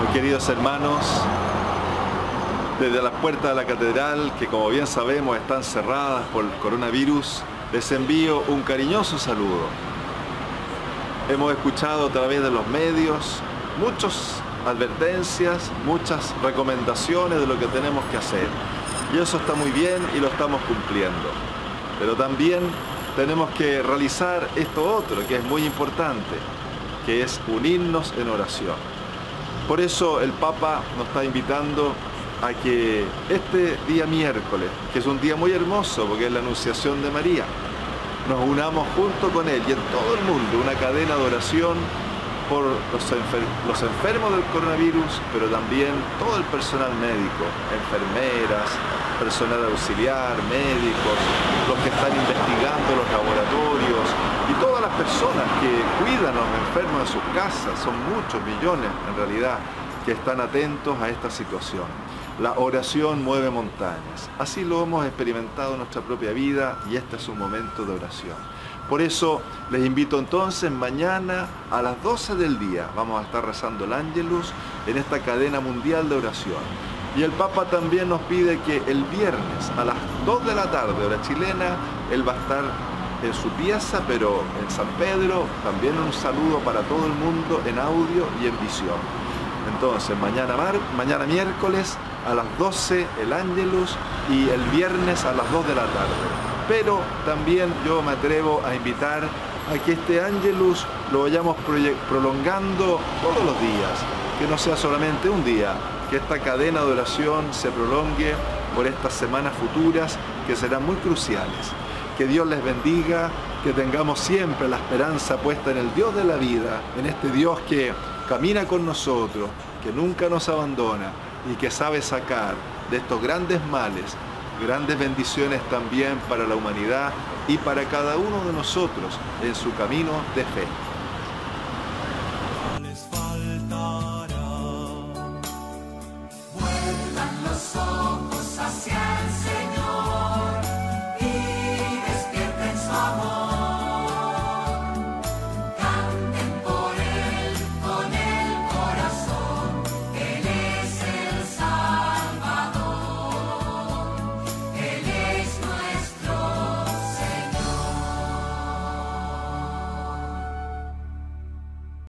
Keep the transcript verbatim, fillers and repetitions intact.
queridos hermanos, desde las puertas de la catedral, que como bien sabemos están cerradas por el coronavirus, les envío un cariñoso saludo. Hemos escuchado a través de los medios muchas advertencias, muchas recomendaciones de lo que tenemos que hacer. Y eso está muy bien y lo estamos cumpliendo. Pero también tenemos que realizar esto otro, que es muy importante, que es unirnos en oración. Por eso el Papa nos está invitando a que este día miércoles, que es un día muy hermoso porque es la Anunciación de María, nos unamos junto con Él y en todo el mundo una cadena de oración por los, enfer los enfermos del coronavirus, pero también todo el personal médico, enfermeras, personal auxiliar, médicos, los que están investigando los laboratorios y todas las personas que cuidan a los enfermos en sus casas, son muchos millones en realidad, que están atentos a esta situación. La oración mueve montañas. Así lo hemos experimentado en nuestra propia vida y este es un momento de oración. Por eso les invito entonces mañana a las doce del día. Vamos a estar rezando el Ángelus en esta cadena mundial de oración. Y el Papa también nos pide que el viernes a las dos de la tarde, hora chilena, él va a estar en su pieza, pero en San Pedro, también un saludo para todo el mundo en audio y en visión. Entonces, mañana, mar, mañana miércoles a las doce el Ángelus y el viernes a las dos de la tarde. Pero también yo me atrevo a invitar a que este Ángelus lo vayamos prolongando todos los días, que no sea solamente un día, que esta cadena de oración se prolongue por estas semanas futuras que serán muy cruciales. Que Dios les bendiga, que tengamos siempre la esperanza puesta en el Dios de la vida, en este Dios que camina con nosotros, que nunca nos abandona y que sabe sacar de estos grandes males grandes bendiciones también para la humanidad y para cada uno de nosotros en su camino de fe.